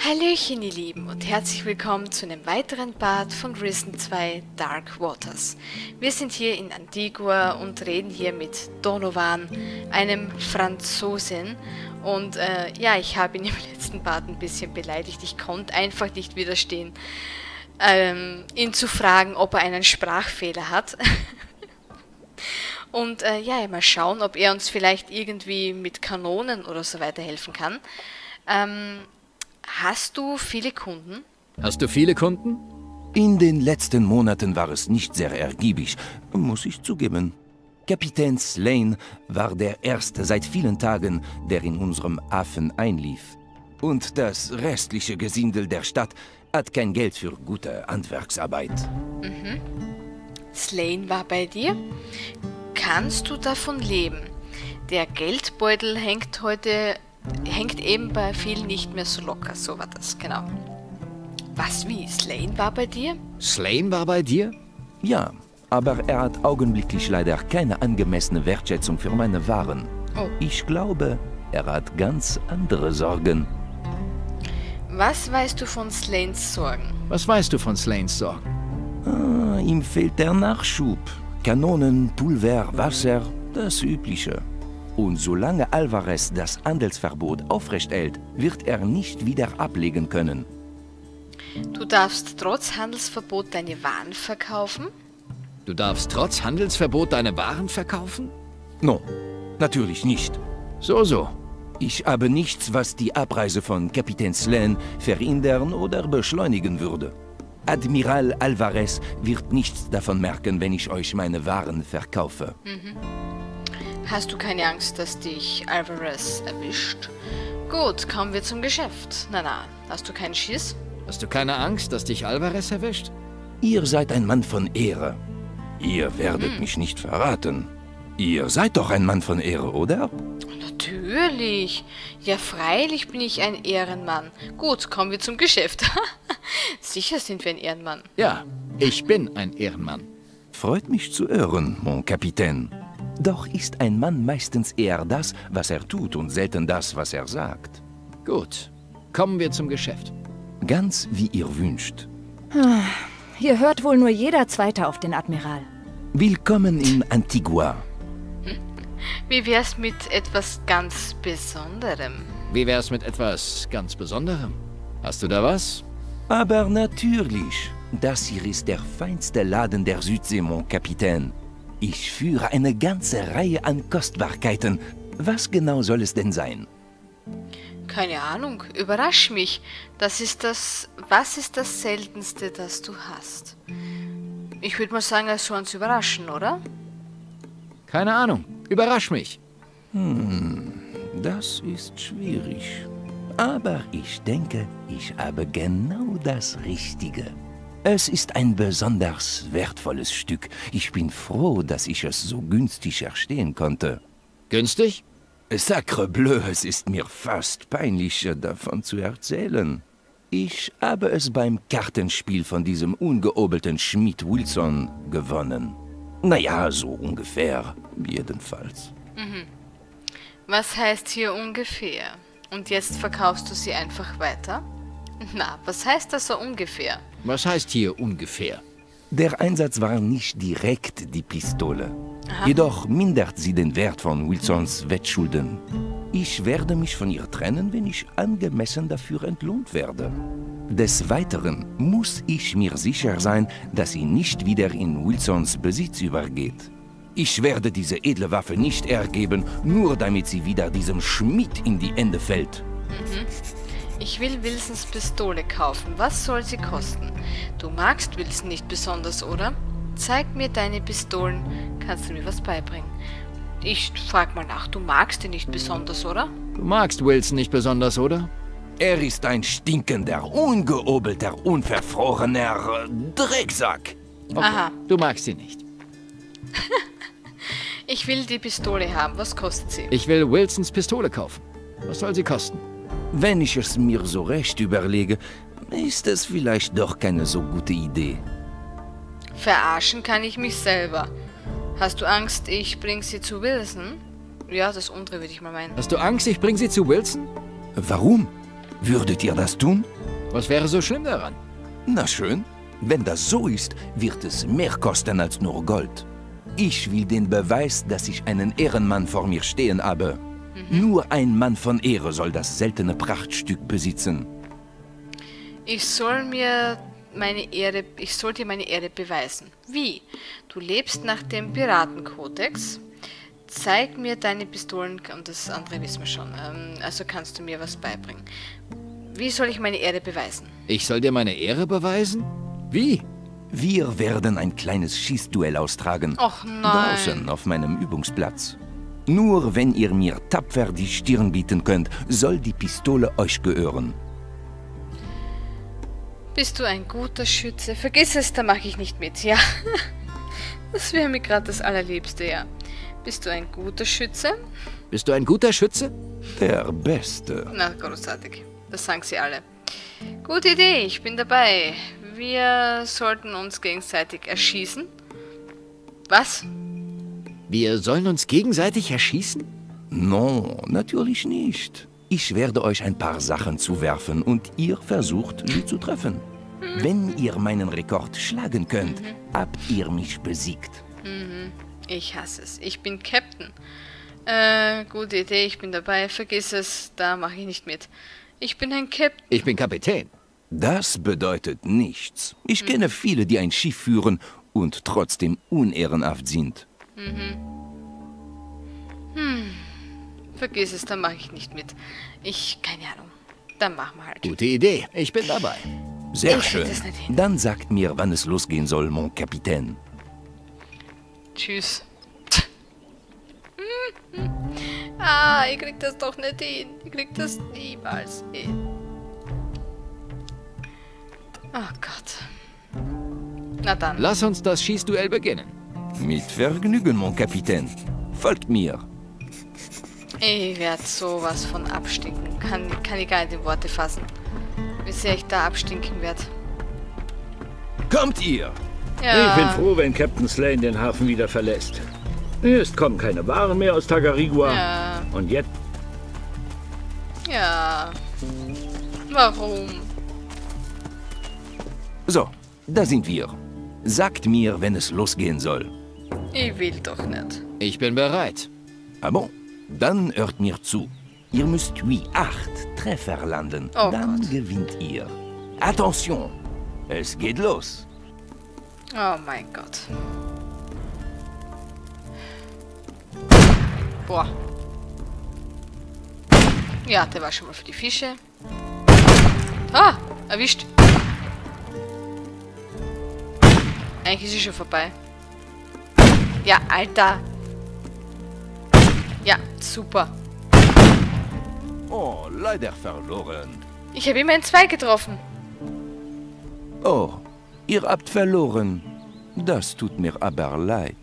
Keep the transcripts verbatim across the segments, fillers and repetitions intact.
Hallöchen ihr Lieben und herzlich willkommen zu einem weiteren Part von Risen zwei Dark Waters. Wir sind hier in Antigua und reden hier mit Donovan, einem Franzosen. Und äh, ja, ich habe ihn im letzten Part ein bisschen beleidigt. Ich konnte einfach nicht widerstehen, ähm, ihn zu fragen, ob er einen Sprachfehler hat. Und äh, ja, mal schauen, ob er uns vielleicht irgendwie mit Kanonen oder so weiter helfen kann. Ähm, hast du viele Kunden? Hast du viele Kunden? In den letzten Monaten war es nicht sehr ergiebig, muss ich zugeben. Kapitän Slane war der Erste seit vielen Tagen, der in unserem Hafen einlief. Und das restliche Gesindel der Stadt hat kein Geld für gute Handwerksarbeit. Mhm. Slane war bei dir? Kannst du davon leben? Der Geldbeutel hängt heute, hängt eben bei vielen nicht mehr so locker, so war das, genau. Was, wie? Slane war bei dir? Slane war bei dir? Ja, aber er hat augenblicklich leider keine angemessene Wertschätzung für meine Waren. Oh. Ich glaube, er hat ganz andere Sorgen. Was weißt du von Slanes Sorgen? Was weißt du von Slanes Sorgen? Ah, ihm fehlt der Nachschub. Kanonen, Pulver, Wasser, das Übliche. Und solange Alvarez das Handelsverbot aufrechthält, wird er nicht wieder ablegen können. Du darfst trotz Handelsverbot deine Waren verkaufen? Du darfst trotz Handelsverbot deine Waren verkaufen? No, natürlich nicht. So, so. Ich habe nichts, was die Abreise von Kapitän Slane verhindern oder beschleunigen würde. Admiral Alvarez wird nichts davon merken, wenn ich euch meine Waren verkaufe. Mhm. Hast du keine Angst, dass dich Alvarez erwischt? Gut, kommen wir zum Geschäft. Na na, hast du keinen Schiss? Hast du keine Angst, dass dich Alvarez erwischt? Ihr seid ein Mann von Ehre. Ihr werdet Hm. mich nicht verraten. Ihr seid doch ein Mann von Ehre, oder? Natürlich. Ja, freilich bin ich ein Ehrenmann. Gut, kommen wir zum Geschäft. Sicher sind wir ein Ehrenmann. Ja, ich bin ein Ehrenmann. Freut mich zu hören, mon Kapitän. Doch ist ein Mann meistens eher das, was er tut und selten das, was er sagt. Gut, kommen wir zum Geschäft. Ganz wie ihr wünscht. Hier hört wohl nur jeder Zweite auf den Admiral. Willkommen in Antigua. Wie wär's mit etwas ganz Besonderem? Wie wär's mit etwas ganz Besonderem? Hast du da was? Aber natürlich. Das hier ist der feinste Laden der Südsee, mon Kapitän. Ich führe eine ganze Reihe an Kostbarkeiten. Was genau soll es denn sein? Keine Ahnung, überrasch mich. Das ist das... Was ist das Seltenste, das du hast? Ich würde mal sagen, es soll uns überraschen, oder? Keine Ahnung. Überrasch mich. Hm, das ist schwierig. Aber ich denke, ich habe genau das Richtige. Es ist ein besonders wertvolles Stück. Ich bin froh, dass ich es so günstig erstehen konnte. Günstig? Sacre bleu, es ist mir fast peinlich, davon zu erzählen. Ich habe es beim Kartenspiel von diesem ungeobelten Schmied Wilson gewonnen. Naja, so ungefähr, jedenfalls. Mhm. Was heißt hier ungefähr? Und jetzt verkaufst du sie einfach weiter? Na, was heißt das so ungefähr? Was heißt hier ungefähr? Der Einsatz war nicht direkt die Pistole. Aha. Jedoch mindert sie den Wert von Wilsons Wettschulden. Ich werde mich von ihr trennen, wenn ich angemessen dafür entlohnt werde. Des Weiteren muss ich mir sicher sein, dass sie nicht wieder in Wilsons Besitz übergeht. Ich werde diese edle Waffe nicht ergeben, nur damit sie wieder diesem Schmied in die Hände fällt. Mhm. Ich will Wilsons Pistole kaufen. Was soll sie kosten? Du magst Wilson nicht besonders, oder? Zeig mir deine Pistolen. Kannst du mir was beibringen? Ich frag mal nach, du magst ihn nicht besonders, oder? Du magst Wilson nicht besonders, oder? Er ist ein stinkender, ungeobelter, unverfrorener äh, Drecksack. Okay. Aha. Du magst ihn nicht. Ich will die Pistole haben. Was kostet sie? Ich will Wilsons Pistole kaufen. Was soll sie kosten? Wenn ich es mir so recht überlege, ist es vielleicht doch keine so gute Idee. Verarschen kann ich mich selber. Hast du Angst, ich bring sie zu Wilson? Ja, das untere würde ich mal meinen. Hast du Angst, ich bring sie zu Wilson? Warum? Würdet ihr das tun? Was wäre so schlimm daran? Na schön, wenn das so ist, wird es mehr kosten als nur Gold. Ich will den Beweis, dass ich einen Ehrenmann vor mir stehen habe. Mhm. Nur ein Mann von Ehre soll das seltene Prachtstück besitzen. Ich soll mir meine Ehre, ich soll dir meine Ehre beweisen. Wie? Du lebst nach dem Piratenkodex. Zeig mir deine Pistolen und das andere wissen wir schon. Ähm, also kannst du mir was beibringen. Wie soll ich meine Ehre beweisen? Ich soll dir meine Ehre beweisen? Wie? Wir werden ein kleines Schießduell austragen. Och nein. Draußen auf meinem Übungsplatz. Nur wenn ihr mir tapfer die Stirn bieten könnt, soll die Pistole euch gehören. Bist du ein guter Schütze? Vergiss es, da mache ich nicht mit, ja. Das wäre mir gerade das Allerliebste, ja. Bist du ein guter Schütze? Bist du ein guter Schütze? Der Beste. Na, großartig. Das sagen sie alle. Gute Idee, ich bin dabei. Wir sollten uns gegenseitig erschießen. Was? Wir sollen uns gegenseitig erschießen? No, natürlich nicht. Ich werde euch ein paar Sachen zuwerfen und ihr versucht, sie zu treffen. Mhm. Wenn ihr meinen Rekord schlagen könnt, mhm. habt ihr mich besiegt. Mhm. Ich hasse es. Ich bin Captain. Äh, gute Idee, ich bin dabei. Vergiss es, da mache ich nicht mit. Ich bin ein Captain. Ich bin Kapitän. Das bedeutet nichts. Ich mhm. kenne viele, die ein Schiff führen und trotzdem unehrenhaft sind. Mhm. Hm. Vergiss es, dann mache ich nicht mit. Ich, keine Ahnung. Dann machen wir halt. Gute Idee. Ich bin dabei. Sehr ich schön. Dann sagt mir, wann es losgehen soll, mon Kapitän. Tschüss. Ah, ich krieg das doch nicht hin. Ich krieg das niemals hin. Oh Gott. Na dann. Lass uns das Schießduell beginnen. Mit Vergnügen, mon Kapitän. Folgt mir. Ich werde sowas von abstinken. Kann, kann ich gar nicht in Worte fassen. Wie sehr ich da abstinken werde. Kommt ihr! Ja. Ich bin froh, wenn Captain Slane den Hafen wieder verlässt. Erst kommen keine Waren mehr aus Tagarigua. Ja. Und jetzt... Ja. Warum? So, da sind wir. Sagt mir, wenn es losgehen soll. Ich will doch nicht. Ich bin bereit. Ah bon? Dann hört mir zu. Ihr müsst wie acht Treffer landen. Oh Dann Gott. gewinnt ihr. Attention! Es geht los. Oh mein Gott. Boah. Ja, der war schon mal für die Fische. Ah, erwischt. Eigentlich ist es schon vorbei. Ja, Alter. Ja, super. Oh, leider verloren. Ich habe immerhin zwei getroffen. Oh, ihr habt verloren. Das tut mir aber leid.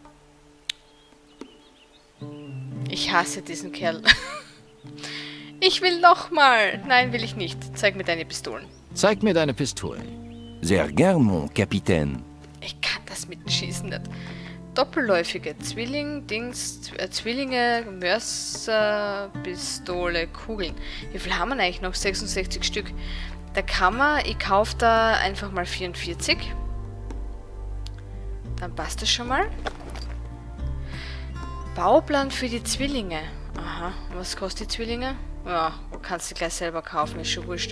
Ich hasse diesen Kerl. Ich will nochmal. Nein, will ich nicht. Zeig mir deine Pistolen. Zeig mir deine Pistolen. Sehr gern, mon Kapitän. Ich kann das mit dem Schießen nicht. Doppelläufige Zwilling, Dings, äh, Zwillinge, Mörser, Pistole, Kugeln. Wie viel haben wir eigentlich noch? sechsundsechzig Stück. Da kann man, ich kaufe da einfach mal vierundvierzig. Dann passt das schon mal. Bauplan für die Zwillinge. Aha, was kostet die Zwillinge? Ja, du kannst sie gleich selber kaufen, ist schon wurscht.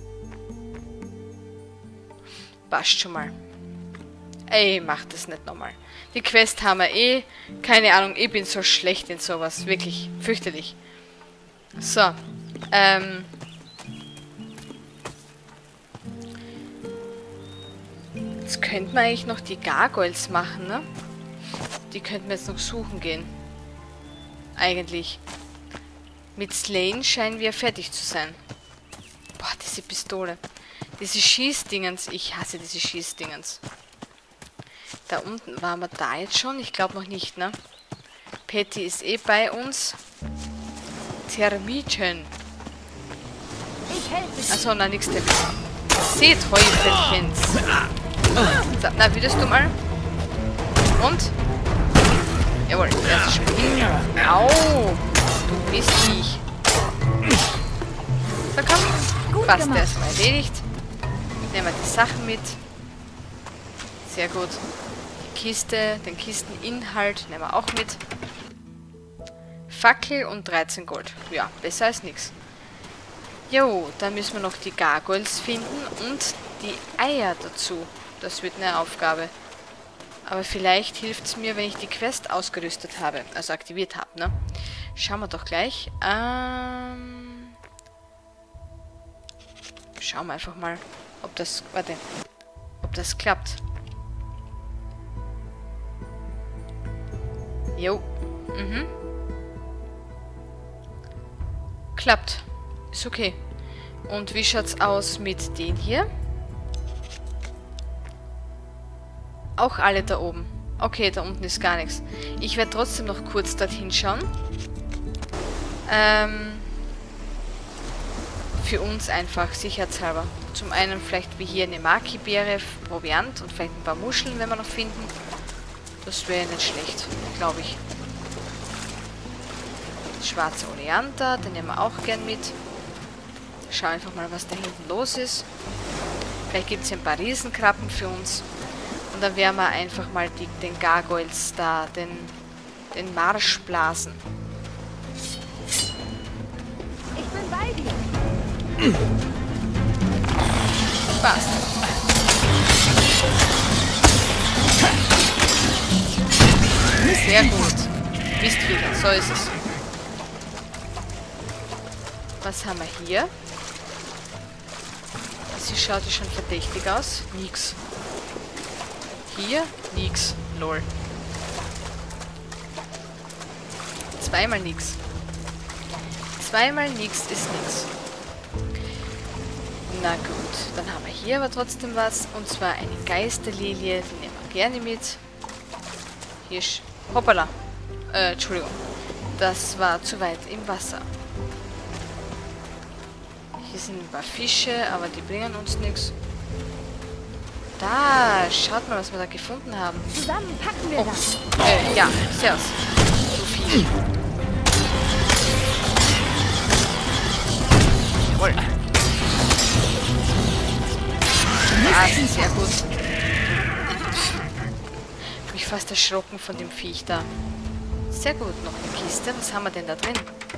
Passt schon mal. Ey, mach das nicht nochmal. Die Quest haben wir eh. Keine Ahnung, ich bin so schlecht in sowas. Wirklich fürchterlich. So. Ähm. Jetzt könnten wir eigentlich noch die Gargoyles machen, ne? Die könnten wir jetzt noch suchen gehen. Eigentlich. Mit Slane scheinen wir fertig zu sein. Boah, diese Pistole. Diese Schießdingens. Ich hasse diese Schießdingens. Da unten waren wir da jetzt schon? Ich glaube noch nicht, ne? Patty ist eh bei uns. Termiten. Achso, na nix Termiten. Seeteufelchens. So, na, würdest du mal? Und? Jawohl, das ist schon hin. Au! Du bist ich. So, komm. Passt, der ist mal erledigt. Nehmen wir die Sachen mit. Sehr gut. Die Kiste, den Kisteninhalt nehmen wir auch mit. Fackel und dreizehn Gold. Ja, besser als nichts. Jo, dann müssen wir noch die Gargoyles finden und die Eier dazu. Das wird eine Aufgabe. Aber vielleicht hilft es mir, wenn ich die Quest ausgerüstet habe, also aktiviert habe, ne? Schauen wir doch gleich. Ähm... Schauen wir einfach mal, ob das... Warte. Ob das klappt. Jo. Mhm. Klappt. Ist okay. Und wie schaut's aus mit den hier? Auch alle da oben. Okay, da unten ist gar nichts. Ich werde trotzdem noch kurz dorthin schauen. Ähm, für uns einfach, sicherheitshalber. Zum einen vielleicht wie hier eine Maki-Beere, Proviant und vielleicht ein paar Muscheln, wenn wir noch finden. Das wäre nicht schlecht, glaube ich. Schwarze Oleander, den nehmen wir auch gern mit. Schau einfach mal, was da hinten los ist. Vielleicht gibt es hier ein paar Riesenkrabben für uns. Und dann werden wir einfach mal die, den Gargoyles da, den, den Marsch blasen. Ich bin bei dir. Passt. Sehr gut. Mistfehler, so ist es. Was haben wir hier? Das hier schaut ja schon verdächtig aus. Nix. Hier nix. Lol. Zweimal nix. Zweimal nix ist nix. Na gut, dann haben wir hier aber trotzdem was. Und zwar eine Geisterlilie. Die nehmen wir gerne mit. Hier ist... Hoppala. Äh, Entschuldigung. Das war zu weit im Wasser. Hier sind ein paar Fische, aber die bringen uns nichts. Da, schaut mal, was wir da gefunden haben. Zusammen packen wir Oh, das. äh, ja, servus. So viel. Jawohl. Ah, sehr gut. Mich fast erschrocken von dem Viech da. Sehr gut, noch eine Kiste. Was haben wir denn da drin?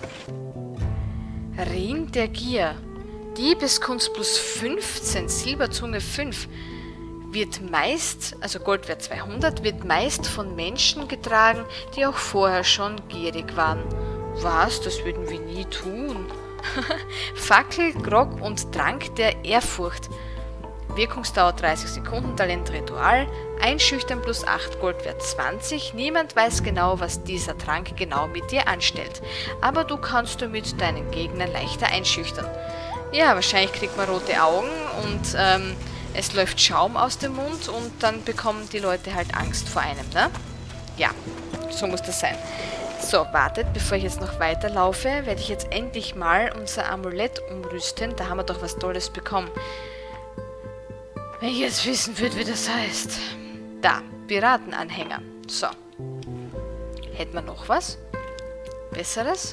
Ring der Gier. Diebeskunst plus fünfzehn, Silberzunge fünf. Wird meist, also Goldwert zweihundert, wird meist von Menschen getragen, die auch vorher schon gierig waren. Was? Das würden wir nie tun. Fackel, Grog und Trank der Ehrfurcht. Wirkungsdauer dreißig Sekunden, Talent Ritual, Einschüchtern plus acht, Goldwert zwanzig. Niemand weiß genau, was dieser Trank genau mit dir anstellt. Aber du kannst damit deinen Gegner leichter einschüchtern. Ja, wahrscheinlich kriegt man rote Augen und ähm, es läuft Schaum aus dem Mund und dann bekommen die Leute halt Angst vor einem, ne? Ja, so muss das sein. So, wartet, bevor ich jetzt noch weiterlaufe, werde ich jetzt endlich mal unser Amulett umrüsten. Da haben wir doch was Tolles bekommen. Wenn ich jetzt wissen würde, wie das heißt. Da, Piratenanhänger. So. Hätten wir noch was? Besseres?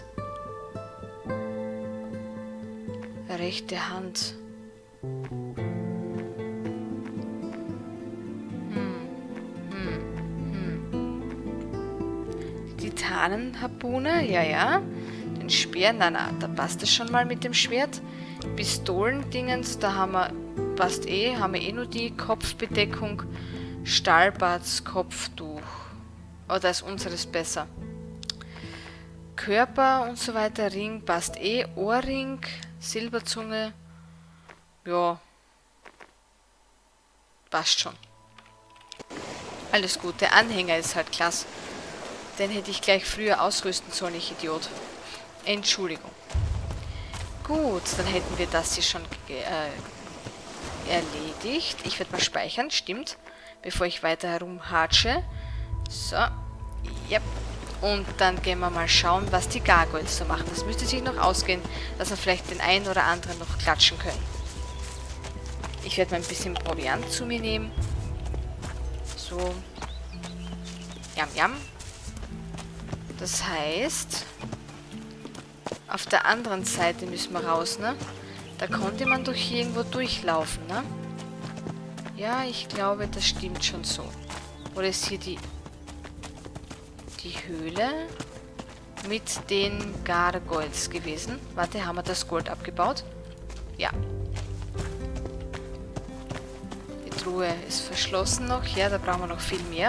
Rechte Hand. Titanenharpune, ja, ja. Den Speer, na, na, da passt es schon mal mit dem Schwert. Pistolendingens, da haben wir, passt eh, haben wir eh nur die Kopfbedeckung. Stahlbarts, Kopftuch. Oh, da ist unseres besser. Körper und so weiter, Ring, passt eh. Ohrring, Silberzunge. Ja. Passt schon. Alles gut, der Anhänger ist halt klasse. Den hätte ich gleich früher ausrüsten sollen, ich Idiot. Entschuldigung. Gut, dann hätten wir das hier schon äh, erledigt. Ich werde mal speichern, stimmt. Bevor ich weiter herumhatsche. So. Yep. Und dann gehen wir mal schauen, was die Gargoyles so machen. Das müsste sich noch ausgehen, dass wir vielleicht den einen oder anderen noch klatschen können. Ich werde mal ein bisschen Proviant zu mir nehmen. So. Jam, jam. Das heißt, auf der anderen Seite müssen wir raus, ne? Da konnte man doch hier irgendwo durchlaufen, ne? Ja, ich glaube, das stimmt schon so. Oder ist hier die, die Höhle mit den Gargoyles gewesen? Warte, haben wir das Gold abgebaut? Ja. Die Truhe ist verschlossen noch. Ja, da brauchen wir noch viel mehr.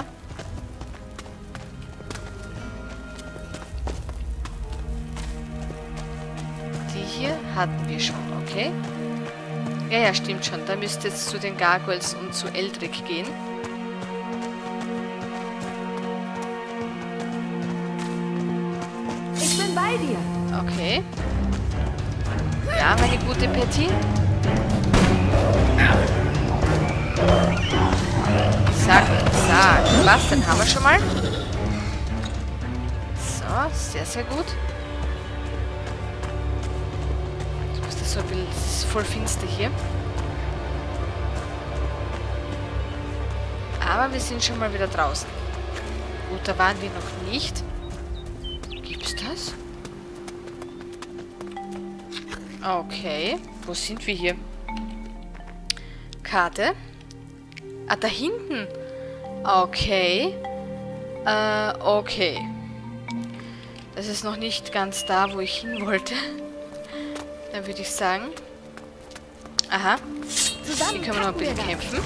Die hier hatten wir schon, okay? Ja, ja, stimmt schon. Da müsste jetzt zu den Gargoyles und zu Eldrick gehen. Ich bin bei dir. Okay. Ja, meine gute Patty. Zack, zack. Was, den haben wir schon mal. So, sehr, sehr gut. Ich muss das so ein bisschen... Es ist voll finster hier. Aber wir sind schon mal wieder draußen. Gut, da waren wir noch nicht. Gibt's das? Okay. Wo sind wir hier? Karte. Ah, da hinten. Okay. Äh, okay. Das ist noch nicht ganz da, wo ich hin wollte. Dann würde ich sagen... Aha. Hier können wir noch ein bisschen kämpfen.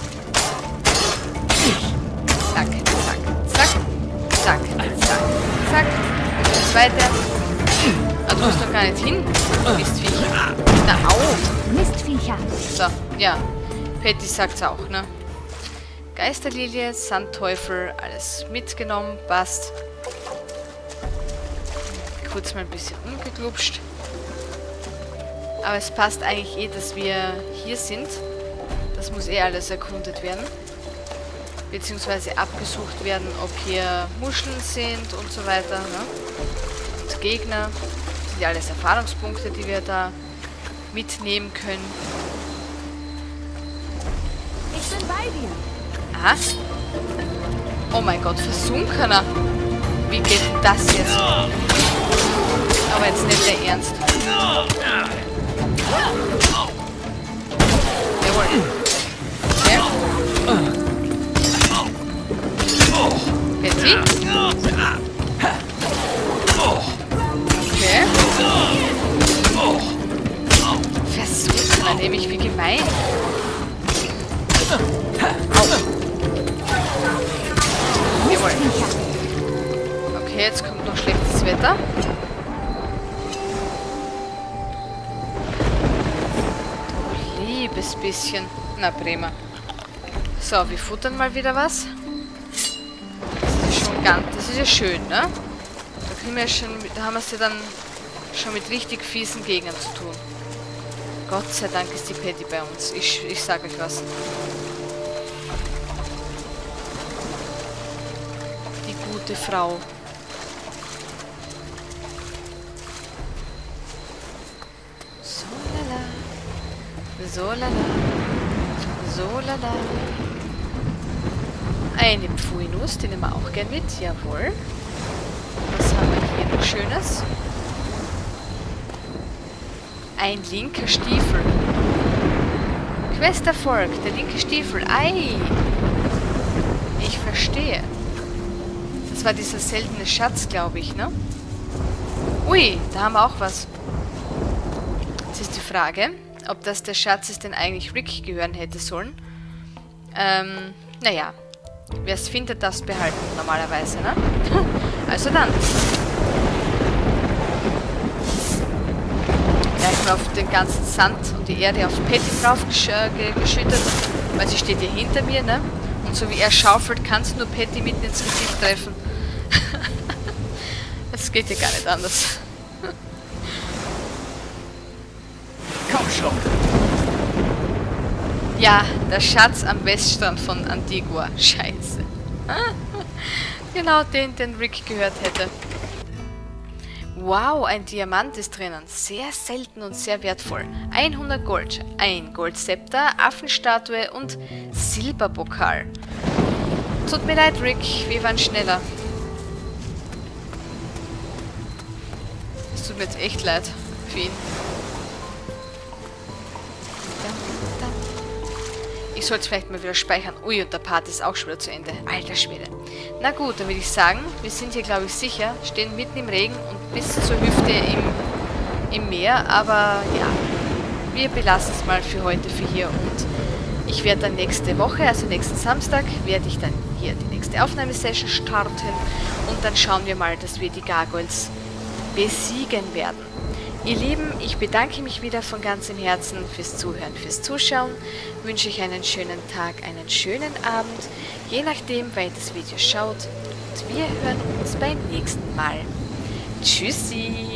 Zack, zack, zack. Zack, zack, zack. Das zweite. Ah, du musst doch gar nicht hin. Mistviech. Na, au. Mistviecher. So, ja. Patty sagt's auch, ne? Geisterlilie, Sandteufel, alles mitgenommen, passt. Kurz mal ein bisschen umgeklupscht. Aber es passt eigentlich eh, dass wir hier sind. Das muss eh alles erkundet werden. Beziehungsweise abgesucht werden, ob hier Muscheln sind und so weiter. Ne? Und Gegner. Das sind ja alles Erfahrungspunkte, die wir da mitnehmen können. Ich bin bei dir. Aha. Oh mein Gott, versunkener. Wie geht denn das jetzt? Aber jetzt nicht der Ernst. Jawohl. Okay. Betty? Okay. Versunkener, nämlich wie gemein. Au. Jawohl. Okay, jetzt kommt noch schlechtes Wetter. Oh, liebes bisschen. Na, prima. So, wir futtern mal wieder was. Das ist schon ganz... Das ist ja schön, ne? Da, kriegen wir schon, da haben wir es ja dann schon mit richtig fiesen Gegnern zu tun. Gott sei Dank ist die Patty bei uns. Ich, ich sage euch was. Die gute Frau. So lala. So lala. So lala. Eine Pfuinus, die nehmen wir auch gern mit. Jawohl. Was haben wir hier noch Schönes? Ein linker Stiefel. Questerfolg, der linke Stiefel. Ei! Ich verstehe. Das war dieser seltene Schatz, glaube ich, ne? Ui, da haben wir auch was. Jetzt ist die Frage, ob das der Schatz ist, den eigentlich Rick gehören hätte sollen. Ähm, naja. Wer es findet, darf es behalten, normalerweise, ne? Also dann. Gleich mal auf den ganzen Sand und die Erde auf Patty drauf gesch äh, geschüttet, weil sie steht hier hinter mir, ne? Und so wie er schaufelt, kannst du nur Patty mitten ins Gesicht treffen. Das geht ja gar nicht anders. Komm schon! Ja, der Schatz am Weststrand von Antigua. Scheiße. Genau den, den Rick gehört hätte. Wow, ein Diamant ist drinnen. Sehr selten und sehr wertvoll. hundert Gold, ein Goldzepter, Affenstatue und Silberpokal. Tut mir leid, Rick, wir waren schneller. Es tut mir jetzt echt leid für ihn. Ich sollte vielleicht mal wieder speichern. Ui, und der Part ist auch schon wieder zu Ende. Alter Schwede. Na gut, dann würde ich sagen, wir sind hier, glaube ich, sicher. Stehen mitten im Regen und bis zur Hüfte im, im Meer. Aber ja, wir belassen es mal für heute, für hier. Und ich werde dann nächste Woche, also nächsten Samstag, werde ich dann hier die nächste Aufnahmesession starten. Und dann schauen wir mal, dass wir die Gargoyles besiegen werden. Ihr Lieben, ich bedanke mich wieder von ganzem Herzen fürs Zuhören, fürs Zuschauen. Wünsche euch einen schönen Tag, einen schönen Abend, je nachdem, wer das Video schaut. Und wir hören uns beim nächsten Mal. Tschüssi!